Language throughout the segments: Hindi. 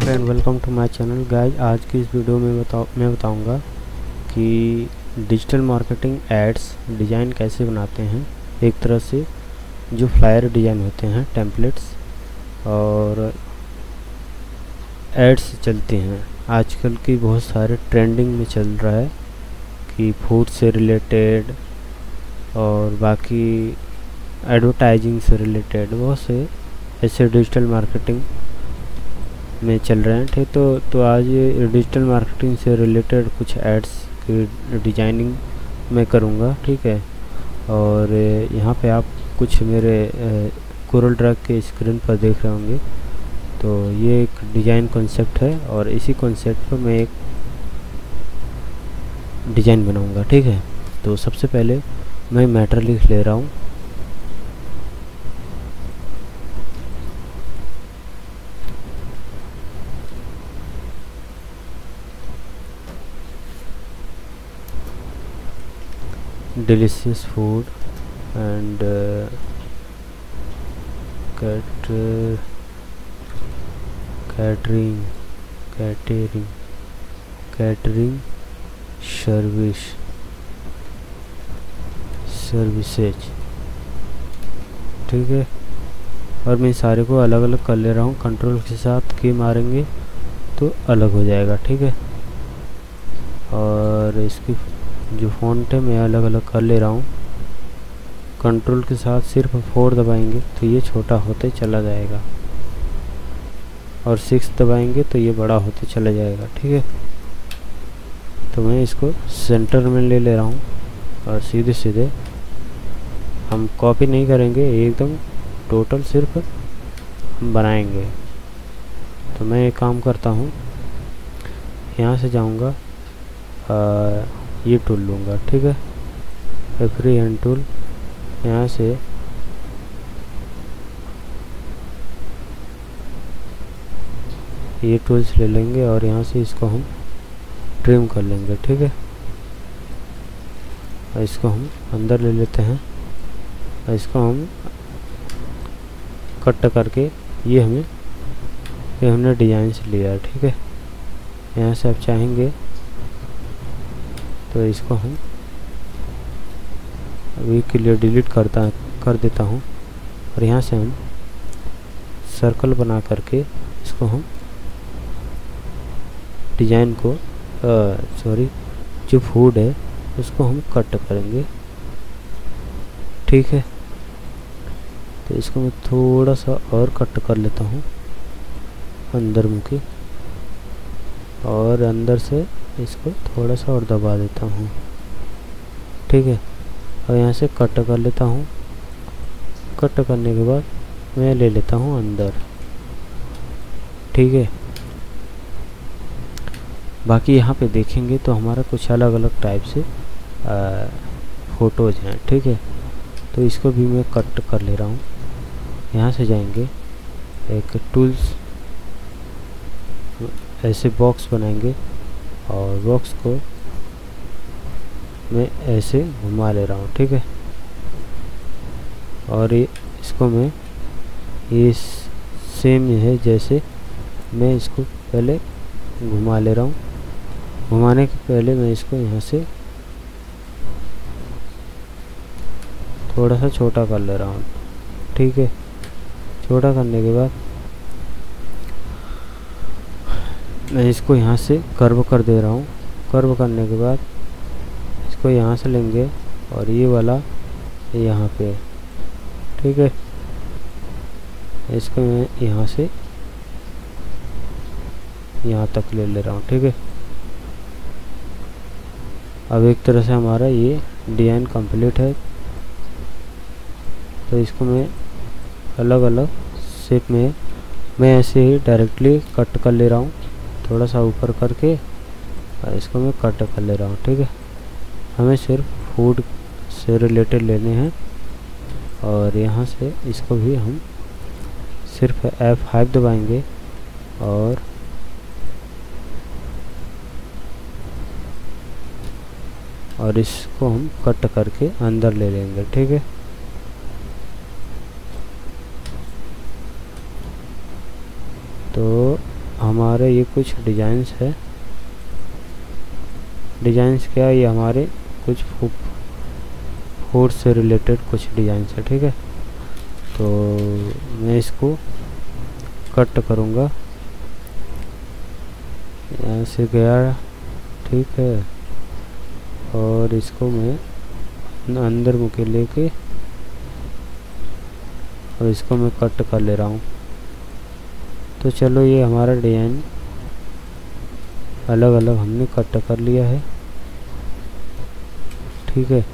And welcome to my channel guys. आज की इस वीडियो में मैं बताऊंगा कि डिजिटल मार्केटिंग एड्स डिज़ाइन कैसे बनाते हैं। एक तरह से जो फ्लायर डिज़ाइन होते हैं, टेम्पलेट्स और एड्स चलती हैं आजकल की, बहुत सारे ट्रेंडिंग में चल रहा है कि फूड से रिलेटेड और बाकी एडवर्टाइजिंग से रिलेटेड बहुत से ऐसे डिजिटल मार्केटिंग में चल रहे हैं। ठीक, तो आज ये डिजिटल मार्केटिंग से रिलेटेड कुछ एड्स की डिजाइनिंग मैं करूँगा। ठीक है, और यहाँ पे आप कुछ मेरे कोरल ड्रा के स्क्रीन पर देख रहे होंगे। तो ये एक डिज़ाइन कॉन्सेप्ट है और इसी कॉन्सेप्ट पर मैं एक डिज़ाइन बनाऊँगा। ठीक है, तो सबसे पहले मैं मैटर लिख ले रहा हूँ। delicious food and catering services। ठीक है, और मैं सारे को अलग अलग कर ले रहा हूँ। कंट्रोल के साथ की मारेंगे तो अलग हो जाएगा। ठीक है, और इसकी जो फ़ॉन्ट है मैं अलग अलग कर ले रहा हूँ। कंट्रोल के साथ सिर्फ 4 दबाएंगे तो ये छोटा होते चला जाएगा और 6 दबाएंगे तो ये बड़ा होते चला जाएगा। ठीक है, तो मैं इसको सेंटर में ले रहा हूँ और सीधे सीधे हम कॉपी नहीं करेंगे, एकदम टोटल सिर्फ हम बनाएंगे। तो मैं एक काम करता हूँ, यहाँ से जाऊँगा, ये टूल लूँगा। ठीक है, फ्री हैंड टूल, यहाँ से ये टूल्स ले लेंगे और यहाँ से इसको हम ट्रिम कर लेंगे। ठीक है, और इसको हम अंदर ले लेते हैं और इसको हम कट करके ये हमने डिज़ाइन से लिया है। ठीक है, यहाँ से आप चाहेंगे तो इसको हम अभी के लिए डिलीट कर देता हूँ और यहाँ से हम सर्कल बना करके इसको हम डिज़ाइन को जो फूड है उसको हम कट करेंगे। ठीक है, तो इसको मैं थोड़ा सा और कट कर लेता हूँ अंदर मुखी, और अंदर से इसको थोड़ा सा और दबा देता हूँ। ठीक है, और यहाँ से कट कर लेता हूँ। कट करने के बाद मैं ले लेता हूँ अंदर। ठीक है, बाकी यहाँ पे देखेंगे तो हमारा कुछ अलग अलग टाइप से फ़ोटोज़ हैं। ठीक है, तो इसको भी मैं कट कर ले रहा हूँ। यहाँ से जाएंगे, एक टूल्स, ऐसे बॉक्स बनाएंगे और बॉक्स को मैं ऐसे घुमा ले रहा हूँ। ठीक है, और इसको मैं ये सेम है जैसे मैं इसको पहले घुमा ले रहा हूँ। घुमाने के पहले मैं इसको यहाँ से थोड़ा सा छोटा कर ले रहा हूँ। ठीक है, छोटा करने के बाद मैं इसको यहाँ से कर्व कर दे रहा हूँ। कर्व करने के बाद इसको यहाँ से लेंगे और ये वाला यहाँ पे। ठीक है, इसको मैं यहाँ से यहाँ तक ले रहा हूँ। ठीक है, अब एक तरह से हमारा ये डिज़ाइन कंप्लीट है। तो इसको मैं अलग अलग शेप में मैं ऐसे ही डायरेक्टली कट कर ले रहा हूँ, थोड़ा सा ऊपर करके, और इसको मैं कट कर ले रहा हूँ। ठीक है, हमें सिर्फ फूड से रिलेटेड लेने हैं और यहाँ से इसको भी हम सिर्फ F5 दबाएंगे और इसको हम कट करके अंदर ले लेंगे। ठीक है, तो हमारे ये कुछ डिजाइन्स है। डिजाइन्स क्या है, ये हमारे कुछ फूड से रिलेटेड कुछ डिजाइन्स है। ठीक है, तो मैं इसको कट करूँगा, यहाँ से गया। ठीक है, और इसको मैं अंदर मुके लेके और इसको मैं कट कर ले रहा हूँ। तो चलो, ये हमारा डिजाइन अलग अलग हमने कट कर लिया है। ठीक है,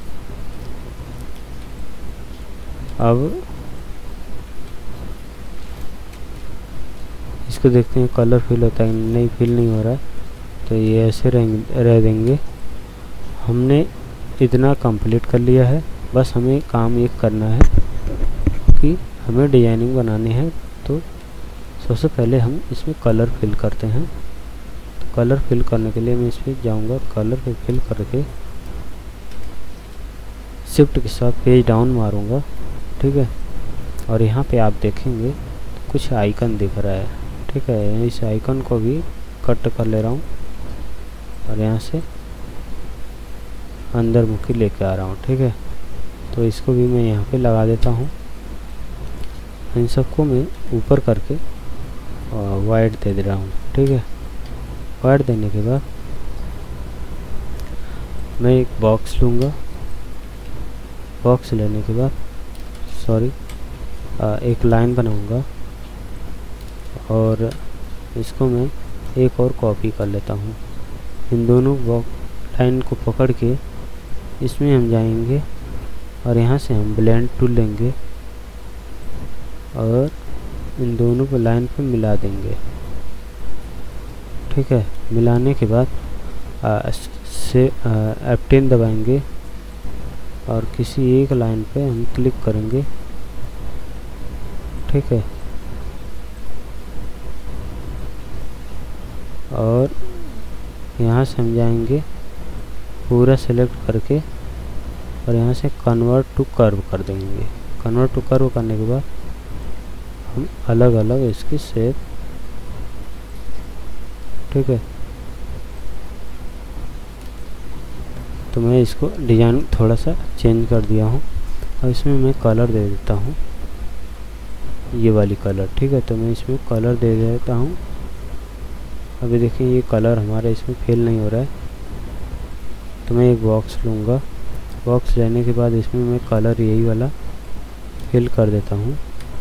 अब इसको देखते हैं कलर फिल होता है नहीं, फिल नहीं हो रहा है, तो ये ऐसे रह देंगे। हमने इतना कंप्लीट कर लिया है। बस हमें काम एक करना है कि हमें डिजाइनिंग बनानी है। तो सबसे पहले हम इसमें कलर फिल करते हैं। तो कलर फिल करने के लिए मैं इसमें जाऊंगा, कलर पे फिल करके शिफ्ट के साथ पेज डाउन मारूंगा। ठीक है, और यहाँ पे आप देखेंगे तो कुछ आइकन दिख रहा है। ठीक है, इस आइकन को भी कट कर ले रहा हूँ और यहाँ से अंदर मुखी लेके आ रहा हूँ। ठीक है, तो इसको भी मैं यहाँ पे लगा देता हूँ। इन सबको मैं ऊपर करके वाइट दे रहा हूँ। ठीक है, वाइट देने के बाद मैं एक बॉक्स लूँगा। बॉक्स लेने के बाद एक लाइन बनाऊँगा और इसको मैं एक और कॉपी कर लेता हूँ। इन दोनों लाइन को पकड़ के इसमें हम जाएंगे और यहाँ से हम ब्लेंड टूल लेंगे और इन दोनों को लाइन पे मिला देंगे। ठीक है, मिलाने के बाद F10 दबाएंगे और किसी एक लाइन पे हम क्लिक करेंगे। ठीक है, और यहाँ से हम जाएंगे पूरा सेलेक्ट करके और यहाँ से कन्वर्ट टू कर्व कर देंगे। कन्वर्ट टू कर्व करने के बाद हम अलग अलग इसकी शेप। ठीक है, तो मैं इसको डिज़ाइन थोड़ा सा चेंज कर दिया हूँ। और इसमें मैं कलर दे देता हूँ, ये वाली कलर। ठीक है, तो मैं इसमें कलर दे देता हूँ। अभी देखिए ये कलर हमारे इसमें फेल नहीं हो रहा है। तो मैं एक बॉक्स लूँगा। बॉक्स लेने के बाद इसमें मैं कलर यही वाला फिल कर देता हूँ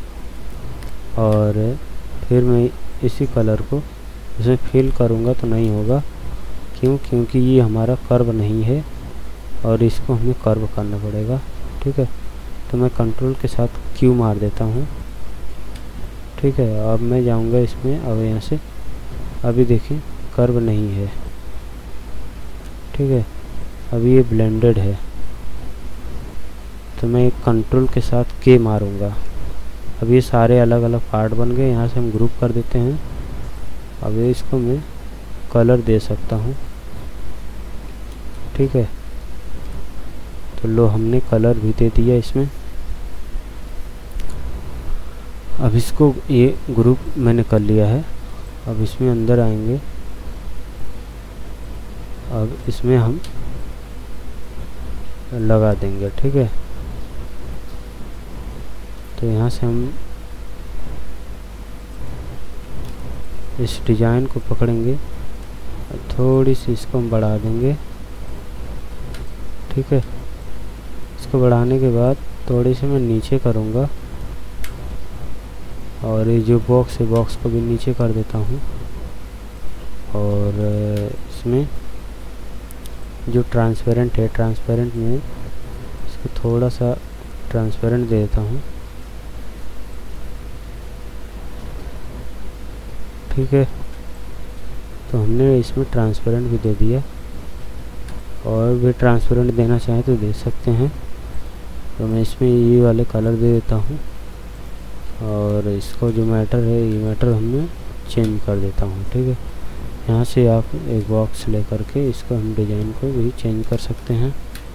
और फिर मैं इसी कलर को इसमें फिल करूँगा तो नहीं होगा। क्योंकि ये हमारा कर्व नहीं है और इसको हमें कर्व करना पड़ेगा। ठीक है, तो मैं कंट्रोल के साथ क्यू मार देता हूँ। ठीक है, अब मैं जाऊँगा इसमें। अब यहाँ से अभी देखिए कर्व नहीं है। ठीक है, अभी ये ब्लेंडेड है, तो मैं कंट्रोल के साथ के मारूंगा। अब ये सारे अलग अलग पार्ट बन गए। यहाँ से हम ग्रुप कर देते हैं। अब इसको मैं कलर दे सकता हूँ। ठीक है, तो लो हमने कलर भी दे दिया इसमें। अब इसको ये ग्रुप मैंने कर लिया है। अब इसमें अंदर आएंगे। अब इसमें हम लगा देंगे। ठीक है, तो यहाँ से हम इस डिज़ाइन को पकड़ेंगे, थोड़ी सी इसको हम बढ़ा देंगे। ठीक है, इसको बढ़ाने के बाद थोड़ी सी मैं नीचे करूँगा और ये जो बॉक्स है बॉक्स को भी नीचे कर देता हूँ। और इसमें जो ट्रांसपेरेंट है, ट्रांसपेरेंट में इसको थोड़ा सा ट्रांसपेरेंट दे देता हूँ। ठीक है, तो हमने इसमें ट्रांसपेरेंट भी दे दिया और भी ट्रांसपेरेंट देना चाहें तो दे सकते हैं। तो मैं इसमें ये वाले कलर दे देता हूँ और इसको जो मैटर है ये मैटर हमने चेंज कर देता हूँ। ठीक है, यहाँ से आप एक बॉक्स ले करके इसको हम डिज़ाइन को भी चेंज कर सकते हैं।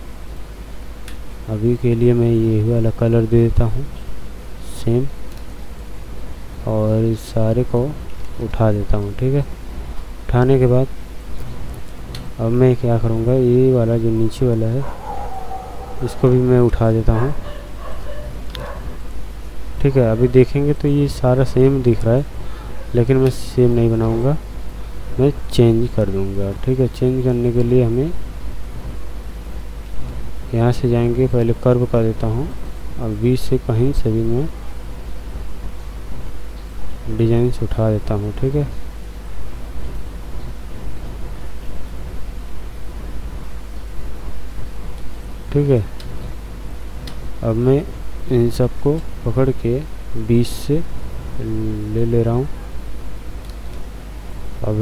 अभी के लिए मैं ये वाला कलर दे देता हूँ सेम, और इस सारे को उठा देता हूँ। ठीक है, उठाने के बाद अब मैं क्या करूँगा, ये वाला जो नीचे वाला है इसको भी मैं उठा देता हूँ। ठीक है, अभी देखेंगे तो ये सारा सेम दिख रहा है, लेकिन मैं सेम नहीं बनाऊँगा, मैं चेंज कर दूँगा। ठीक है, चेंज करने के लिए हमें यहाँ से जाएंगे, पहले कर्व कर देता हूँ। अब 20 से कहीं से भी मैं डिजाइन से उठा देता हूँ। ठीक है, ठीक है, अब मैं इन सबको पकड़ के 20 से ले रहा हूँ। अब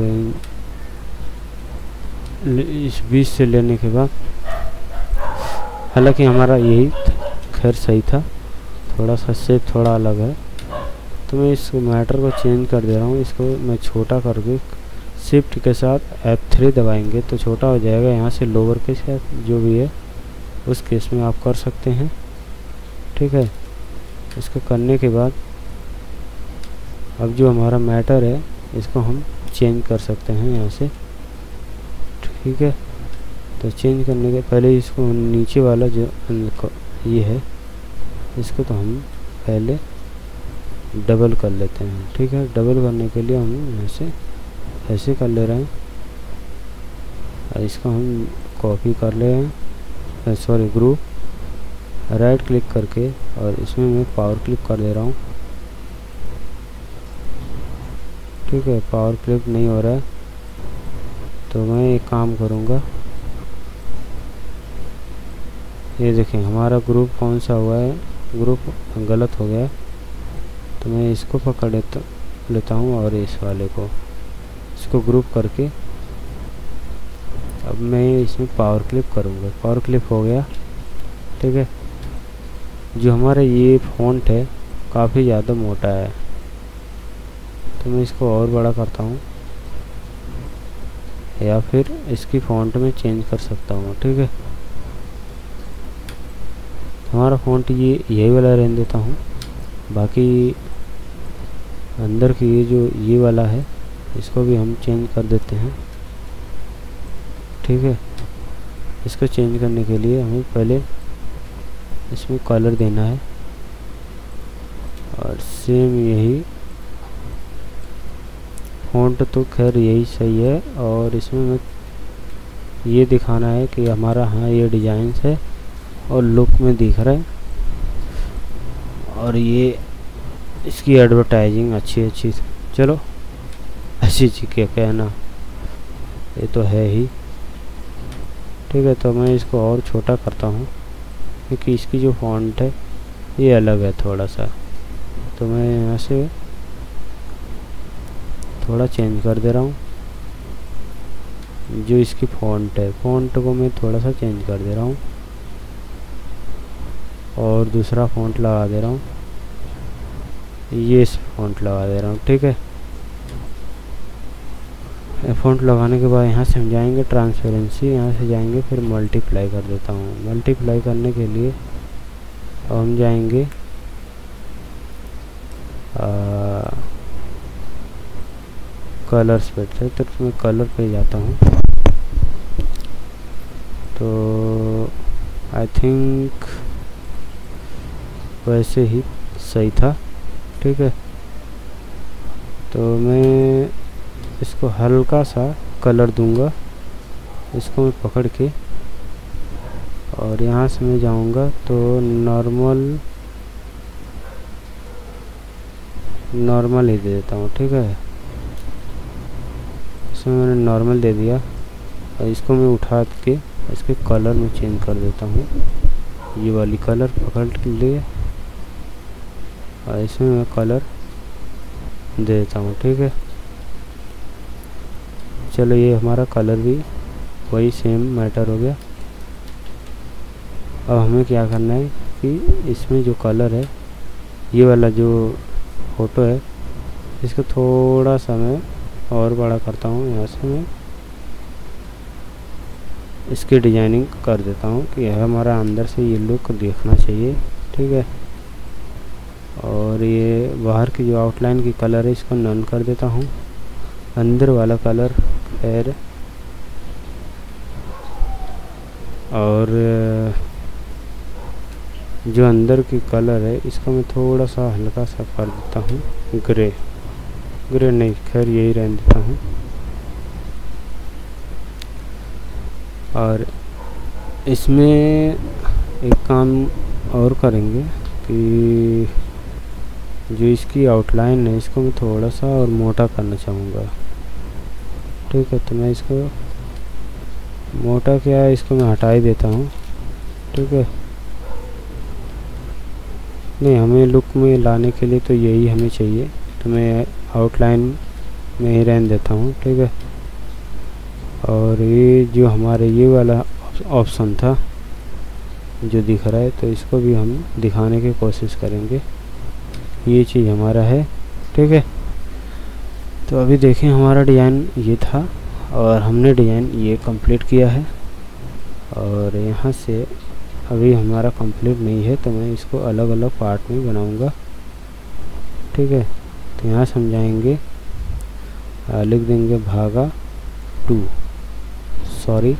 इस 20 से लेने के बाद, हालांकि हमारा यही खैर सही था, थोड़ा सा शेप थोड़ा अलग है, तो मैं इस मैटर को चेंज कर दे रहा हूँ। इसको मैं छोटा करके शिफ्ट के साथ F3 दबाएंगे तो छोटा हो जाएगा। यहाँ से लोअर केस जो भी है उस केस में आप कर सकते हैं। ठीक है, इसको करने के बाद अब जो हमारा मैटर है इसको हम चेंज कर सकते हैं यहाँ से। ठीक है, तो चेंज करने के पहले इसको नीचे वाला जो ये है इसको तो हम पहले डबल कर लेते हैं। ठीक है, डबल करने के लिए हम ऐसे कर ले रहे हैं और इसको हम कॉपी कर ले रहे हैं, सॉरी ग्रुप, राइट क्लिक करके और इसमें मैं पावर क्लिक कर दे रहा हूँ। ठीक है, पावर क्लिक नहीं हो रहा है तो मैं एक काम करूँगा, ये देखें हमारा ग्रुप कौन सा हुआ है, ग्रुप गलत हो गया, तो मैं इसको पकड़ लेता हूँ और इस वाले को, इसको ग्रुप करके अब मैं इसमें पावर क्लिप करूँगा। पावर क्लिप हो गया। ठीक है, जो हमारा ये फ़ॉन्ट है काफ़ी ज़्यादा मोटा है, तो मैं इसको और बड़ा करता हूँ या फिर इसकी फ़ॉन्ट में चेंज कर सकता हूँ। ठीक है, हमारा फ़ॉन्ट यही वाला रहने देता हूँ, बाकी अंदर की ये वाला है इसको भी हम चेंज कर देते हैं। ठीक है, इसको चेंज करने के लिए हमें पहले इसमें कलर देना है और सेम यही फ़ॉन्ट तो खैर यही सही है, और इसमें मैं ये दिखाना है कि हमारा हाँ ये डिज़ाइंस है और लुक में दिख रहा है, और ये इसकी एडवर्टाइजिंग अच्छी चलो अच्छी क्या कहना, ये तो है ही। ठीक है, तो मैं इसको और छोटा करता हूँ क्योंकि इसकी जो फ़ॉन्ट है ये अलग है थोड़ा सा, तो मैं यहाँ से थोड़ा चेंज कर दे रहा हूँ। जो इसकी फ़ॉन्ट है, फ़ॉन्ट को मैं थोड़ा सा चेंज कर दे रहा हूँ और दूसरा फ़ॉन्ट लगा दे रहा हूँ, ये फ़ॉन्ट लगा दे रहा हूँ। ठीक है, फ़ॉन्ट लगाने के बाद यहाँ से हम जाएंगे ट्रांसपेरेंसी, यहाँ से जाएंगे फिर मल्टीप्लाई कर देता हूँ। मल्टीप्लाई करने के लिए अब हम जाएंगे कलर्स पे, तो मैं कलर पे जाता हूँ, तो आई थिंक वैसे ही सही था। ठीक है, तो मैं इसको हल्का सा कलर दूंगा, इसको मैं पकड़ के और यहाँ से मैं जाऊंगा तो नॉर्मल ही दे देता हूँ। ठीक है, इसमें मैंने नॉर्मल दे दिया और इसको मैं उठा के इसके कलर में चेंज कर देता हूँ, ये वाली कलर पकड़ के लिए और इसमें मैं कलर दे देता हूँ। ठीक है, चलो ये हमारा कलर भी वही सेम मैटर हो गया। अब हमें क्या करना है कि इसमें जो कलर है, ये वाला जो फ़ोटो है, इसको थोड़ा सा मैं और बड़ा करता हूँ, यहाँ से मैं इसकी डिजाइनिंग कर देता हूँ कि हमारा अंदर से ये लुक देखना चाहिए। ठीक है, और ये बाहर की जो आउटलाइन की कलर है इसको नन कर देता हूँ। अंदर वाला कलर खैर, और जो अंदर की कलर है इसको मैं थोड़ा सा हल्का सा कर देता हूँ ग्रे, ग्रे नहीं खैर यही रहने देता हूँ। और इसमें एक काम और करेंगे कि जो इसकी आउटलाइन है इसको मैं थोड़ा सा और मोटा करना चाहूँगा। ठीक है, तो मैं इसको मोटा क्या है, इसको मैं हटा ही देता हूँ। ठीक है, नहीं हमें लुक में लाने के लिए तो यही हमें चाहिए, तो मैं आउटलाइन में ही रहने देता हूँ। ठीक है, और ये जो हमारे ये वाला ऑप्शन था जो दिख रहा है, तो इसको भी हम दिखाने की कोशिश करेंगे। ये चीज़ हमारा है। ठीक है, तो अभी देखें हमारा डिज़ाइन ये था और हमने डिज़ाइन ये कंप्लीट किया है। और यहाँ से अभी हमारा कंप्लीट नहीं है, तो मैं इसको अलग अलग पार्ट में बनाऊंगा। ठीक है, तो यहाँ समझाएंगे, लिख देंगे भागा 2, सॉरी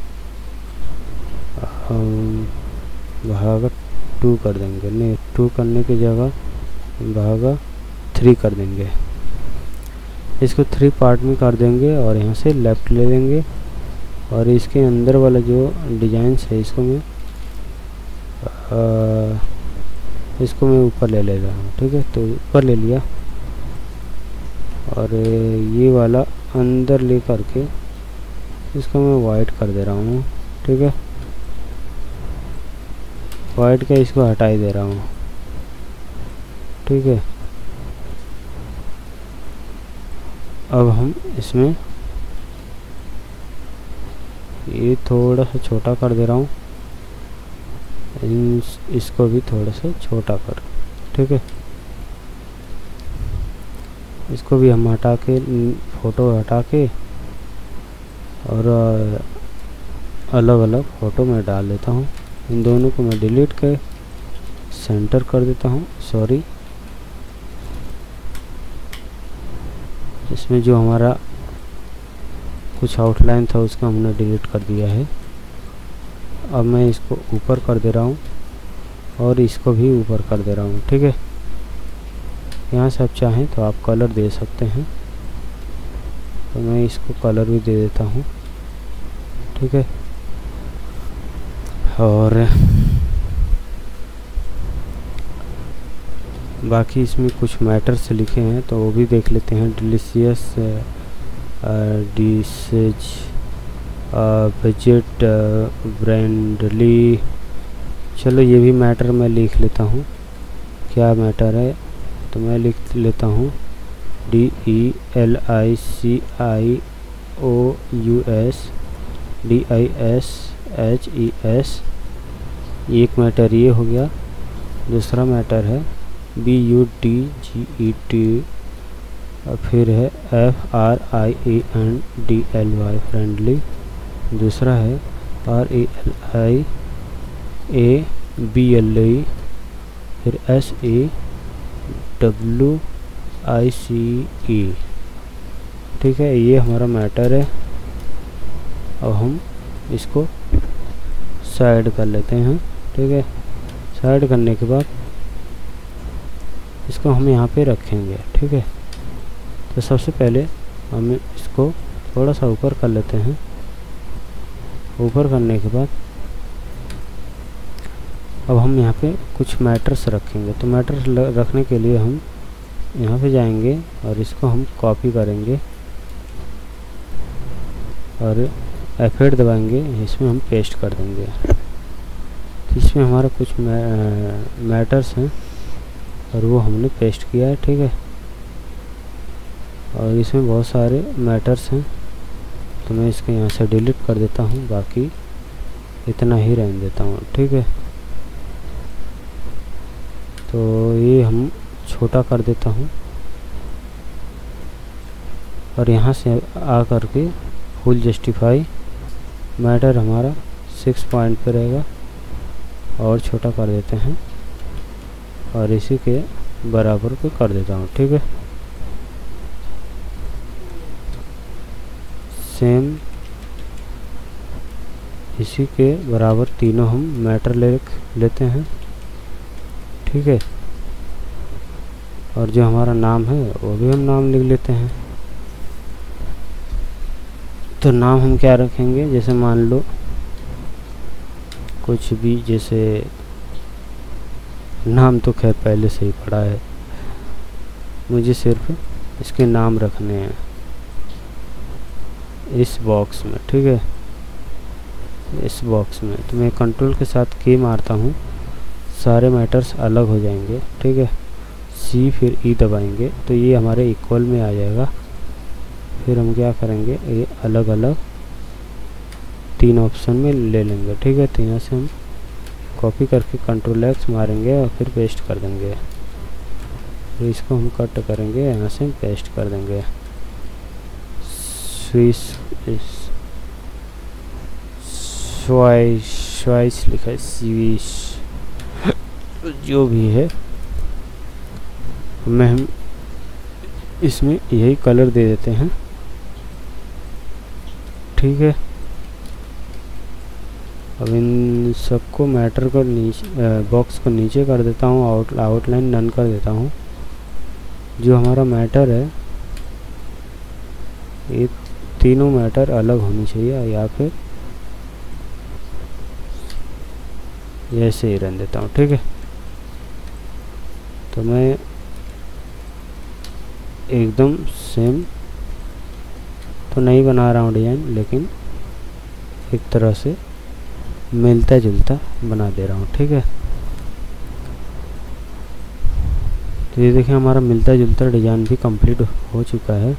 भागा 2 कर देंगे, नहीं 2 करने की जगह भागा 3 कर देंगे। इसको 3 पार्ट में कर देंगे और यहाँ से लेफ़्ट ले लेंगे और इसके अंदर वाला जो डिज़ाइन है इसको मैं ऊपर ले ले रहा हूँ। ठीक है, तो ऊपर ले लिया और ये वाला अंदर ले करके इसको मैं वाइट कर दे रहा हूँ। ठीक है, वाइट का इसको हटा ही दे रहा हूँ। ठीक है, अब हम इसमें ये थोड़ा सा छोटा कर दे रहा हूँ, इसको भी थोड़ा सा छोटा कर। ठीक है, इसको भी हम हटा के, फ़ोटो हटा के और अलग अलग फ़ोटो में डाल देता हूँ। इन दोनों को मैं डिलीट कर सेंटर कर देता हूँ। सॉरी, इसमें जो हमारा कुछ आउटलाइन था उसको हमने डिलीट कर दिया है। अब मैं इसको ऊपर कर दे रहा हूँ और इसको भी ऊपर कर दे रहा हूँ। ठीक है, यहाँ से आप चाहें तो आप कलर दे सकते हैं, तो मैं इसको कलर भी दे देता हूँ। ठीक है, और बाकी इसमें कुछ मैटर्स लिखे हैं तो वो भी देख लेते हैं। Delicious, dishes, budget, friendly. चलो ये भी मैटर मैं लिख लेता हूँ, क्या मैटर है, तो मैं लिख लेता हूँ DELICIOUS एक मैटर ये हो गया। दूसरा मैटर है BUTGET, फिर है FRIENDLY फ्रेंडली। दूसरा है RALIABLE, फिर SAWICE। ठीक है, ये हमारा मैटर है। अब हम इसको साइड कर लेते हैं। ठीक है, साइड करने के बाद इसको हम यहाँ पे रखेंगे। ठीक है, तो सबसे पहले हम इसको थोड़ा सा ऊपर कर लेते हैं। ऊपर करने के बाद अब हम यहाँ पे कुछ मैटर्स रखेंगे। तो मैटर्स रखने के लिए हम यहाँ पे जाएंगे और इसको हम कॉपी करेंगे और F8 दबाएंगे, इसमें हम पेस्ट कर देंगे। तो इसमें हमारा कुछ मैटर्स हैं और वो हमने पेस्ट किया है। ठीक है, और इसमें बहुत सारे मैटर्स हैं, तो मैं इसको यहाँ से डिलीट कर देता हूँ, बाकी इतना ही रहने देता हूँ। ठीक है, तो ये हम छोटा कर देता हूँ और यहाँ से आ कर के फुल जस्टिफाई मैटर हमारा 6 पॉइंट पे रहेगा और छोटा कर देते हैं और इसी के बराबर को कर देता हूँ। ठीक है, सेम इसी के बराबर तीनों हम मैटर लेते हैं। ठीक है, और जो हमारा नाम है वो भी हम नाम लिख लेते हैं। तो नाम हम क्या रखेंगे, जैसे मान लो कुछ भी, जैसे नाम तो खैर पहले से ही पड़ा है, मुझे सिर्फ इसके नाम रखने हैं इस बॉक्स में। ठीक है, इस बॉक्स में तो मैं कंट्रोल के साथ की मारता हूँ, सारे मैटर्स अलग हो जाएंगे। ठीक है, सी फिर ई दबाएंगे तो ये हमारे इक्वल में आ जाएगा। फिर हम क्या करेंगे, ये अलग अलग तीन ऑप्शन में ले लेंगे। ठीक है, तो यहाँ से हम कॉपी करके कंट्रोल एक्स मारेंगे और फिर पेस्ट कर देंगे। तो इसको हम कट करेंगे, यहाँ से पेस्ट कर देंगे। स्वाइस लिखा है, स्विश जो भी है, मैं हम इसमें यही कलर दे देते हैं। ठीक है, अब इन सबको मैटर को नीचे, बॉक्स को नीचे कर देता हूँ, आउटलाइन नन कर देता हूँ। जो हमारा मैटर है, ये तीनों मैटर अलग होनी चाहिए, या फिर ऐसे ही रहने देता हूँ। ठीक है, तो मैं एकदम सेम तो नहीं बना रहा हूँ डिज़ाइन, लेकिन एक तरह से मिलता जुलता बना दे रहा हूँ। ठीक है, तो ये देखिए हमारा मिलता जुलता डिज़ाइन भी कंप्लीट हो चुका है।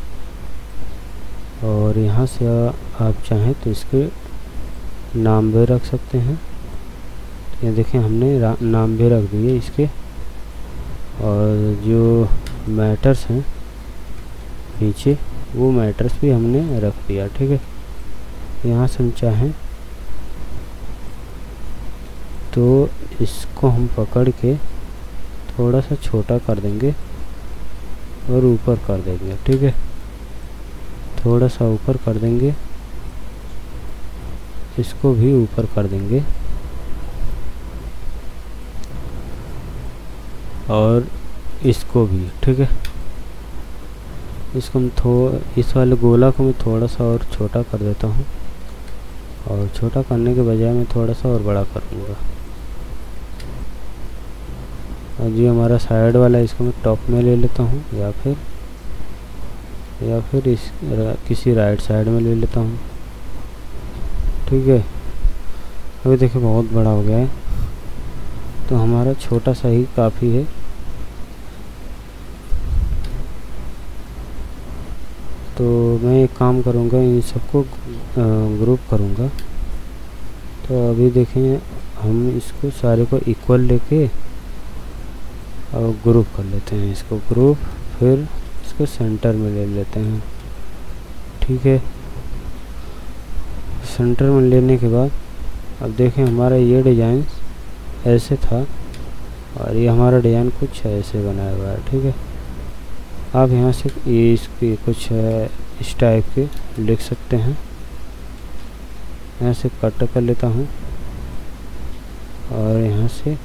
और यहाँ से आप चाहें तो इसके नाम भी रख सकते हैं। ये देखें हमने नाम भी रख दिए इसके, और जो मैटर्स हैं नीचे वो मैटर्स भी हमने रख दिया। ठीक है, यहाँ से हम चाहें तो इसको हम पकड़ के थोड़ा सा छोटा कर देंगे और ऊपर कर देंगे। ठीक है, थोड़ा सा ऊपर कर देंगे, इसको भी ऊपर कर देंगे, और इसको भी। ठीक है, इसको हम इस वाले गोला को मैं थोड़ा सा और छोटा कर देता हूँ, और छोटा करने के बजाय मैं थोड़ा सा और बड़ा करूँगा। और जो हमारा साइड वाला है इसको मैं टॉप में ले लेता हूँ, या फिर इस किसी राइट साइड में ले लेता हूँ। ठीक है, अभी देखिए बहुत बड़ा हो गया है, तो हमारा छोटा सा ही काफ़ी है। तो मैं एक काम करूँगा, इन सबको ग्रुप करूँगा। तो अभी देखें हम इसको सारे को इक्वल लेके और ग्रुप कर लेते हैं, इसको ग्रुप, फिर इसको सेंटर में ले लेते हैं। ठीक है, सेंटर में लेने के बाद अब देखें हमारा ये डिज़ाइन ऐसे था और ये हमारा डिज़ाइन कुछ ऐसे बनाया हुआ है। ठीक है, आप यहाँ से ये इसकी कुछ इस टाइप के लिख सकते हैं। यहाँ से कट कर लेता हूँ और यहाँ से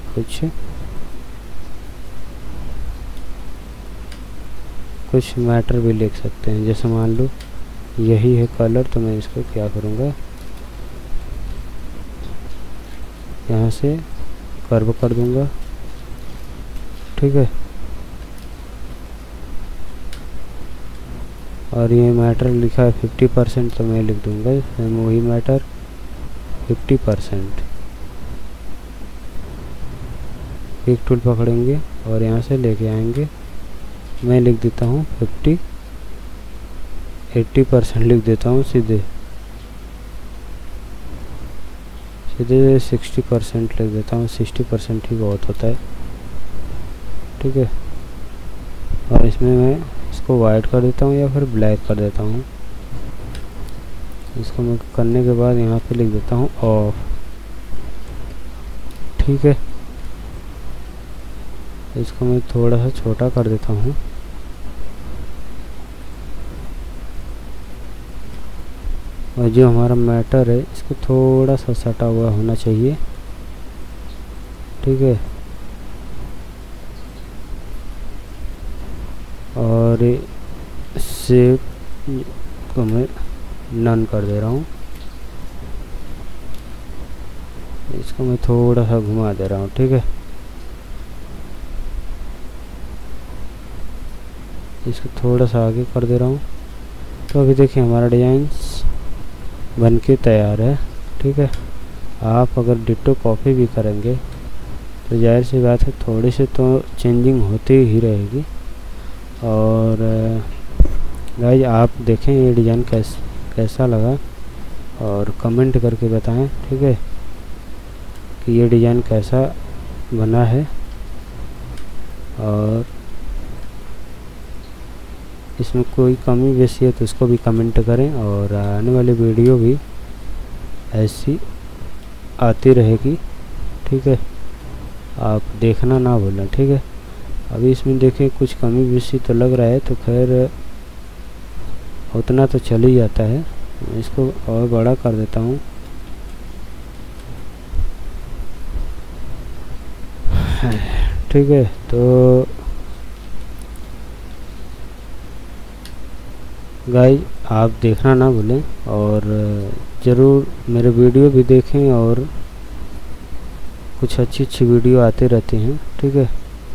कुछ मैटर भी लिख सकते हैं। जैसे मान लो यही है कलर, तो मैं इसको क्या करूँगा, यहाँ से कर्व कर दूँगा। ठीक है, और ये मैटर लिखा है 50%, तो मैं लिख दूँगा वही मैटर 50%। एक टूल पकड़ेंगे और यहाँ से लेके आएंगे, मैं लिख देता हूँ 80% लिख देता हूँ, सीधे 60% लिख देता हूँ, 60% ही बहुत होता है। ठीक है, और इसमें मैं इसको वाइट कर देता हूँ या फिर ब्लैक कर देता हूँ। इसको मैं करने के बाद यहाँ पे लिख देता हूँ ऑफ। ठीक है, इसको मैं थोड़ा सा छोटा कर देता हूँ। और जो हमारा मैटर है इसको थोड़ा सा सटा हुआ होना चाहिए, ठीक है। और शेप को मैं नन कर दे रहा हूँ। इसको मैं थोड़ा सा घुमा दे रहा हूँ, ठीक है। इसको थोड़ा सा आगे कर दे रहा हूँ। तो अभी देखिए हमारा डिजाइन बन के तैयार है, ठीक है। आप अगर डिट्टो कॉपी भी करेंगे तो जाहिर सी बात है थोड़ी सी तो चेंजिंग होती ही रहेगी। और गाइस आप देखें ये डिज़ाइन कैसा लगा और कमेंट करके बताएं, ठीक है, कि ये डिज़ाइन कैसा बना है। और इसमें कोई कमी बेसी है तो उसको भी कमेंट करें। और आने वाली वीडियो भी ऐसी आती रहेगी, ठीक है। आप देखना ना भूलें, ठीक है। अभी इसमें देखें कुछ कमी बेसी तो लग रहा है, तो खैर उतना तो चल ही जाता है। मैं इसको और बड़ा कर देता हूँ। ठीक है, तो गाइस आप देखना ना भूलें और ज़रूर मेरे वीडियो भी देखें। और कुछ अच्छी वीडियो आते रहती हैं, ठीक है।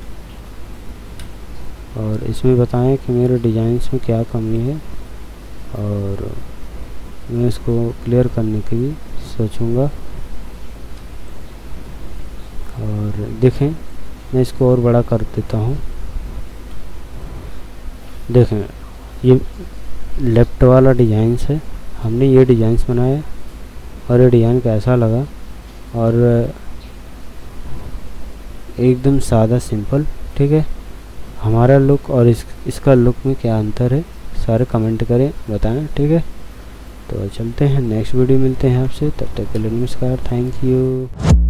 और इसमें बताएं कि मेरे डिज़ाइंस में क्या कमी है और मैं इसको क्लियर करने की भी सोचूंगा। और देखें मैं इसको और बड़ा कर देता हूँ। देखें ये लेफ्ट वाला डिज़ाइंस है, हमने ये डिज़ाइंस बनाया और ये डिज़ाइन कैसा लगा। और एकदम सादा सिंपल, ठीक है। हमारा लुक और इसका लुक में क्या अंतर है सारे कमेंट करें, बताएं, ठीक है। तो चलते हैं नेक्स्ट वीडियो मिलते हैं आपसे, तब तक के लिए नमस्कार, थैंक यू।